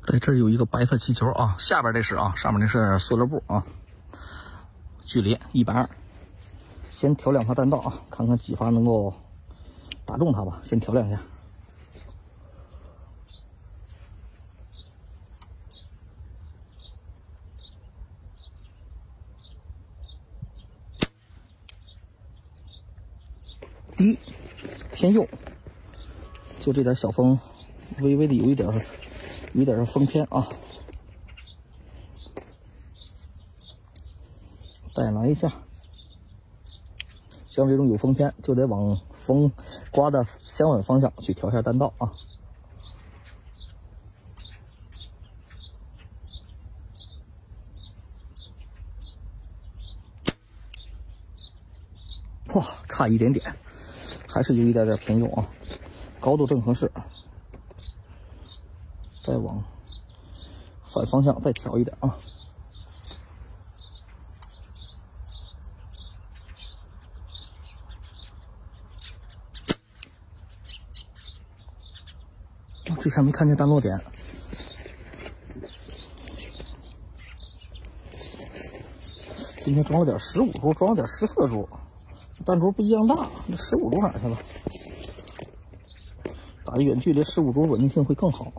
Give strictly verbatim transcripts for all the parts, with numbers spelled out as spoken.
在这儿有一个白色气球啊，下边这是啊，上面这是塑料布啊，距离一百二，先调两发弹道啊，看看几发能够打中它吧，先调两下。低，偏右，就这点小风，微微的有一点，有一点风偏啊。再来一下，像这种有风偏，就得往风刮的相反方向去调一下弹道啊。哇，差一点点，还是有一点点偏右啊。高度正合适，再往反方向再调一点啊。这下没看见弹落点，今天装了点十五珠，装了点十四珠，弹珠不一样大，这十五珠哪去了？打的远距离十五珠稳定性会更好。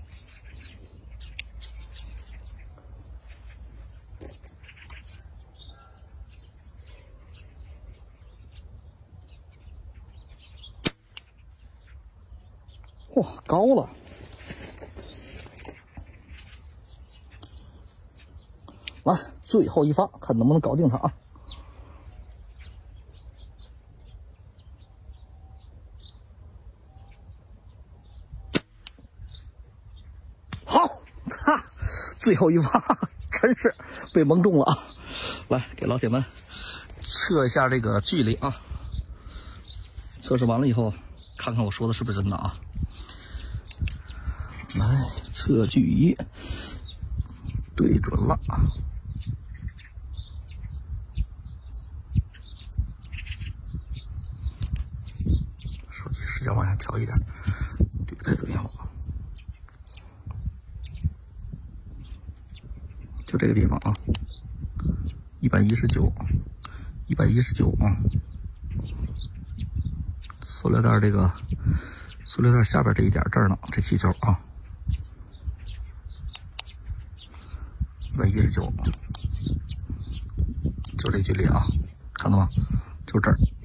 哇，高了！来，最后一发，看能不能搞定它啊！好，哈，最后一发，真是被蒙中了啊！来，给老铁们测一下这个距离啊。测试完了以后，看看我说的是不是真的啊？来，测距仪对准了，手机视角往下调一点，对不太准要。就这个地方啊，一百一十九，一百一十九啊。塑料袋这个，塑料袋下边这一点这儿呢，这气球啊。一百一十九，就这距离啊，看到吗？就这儿。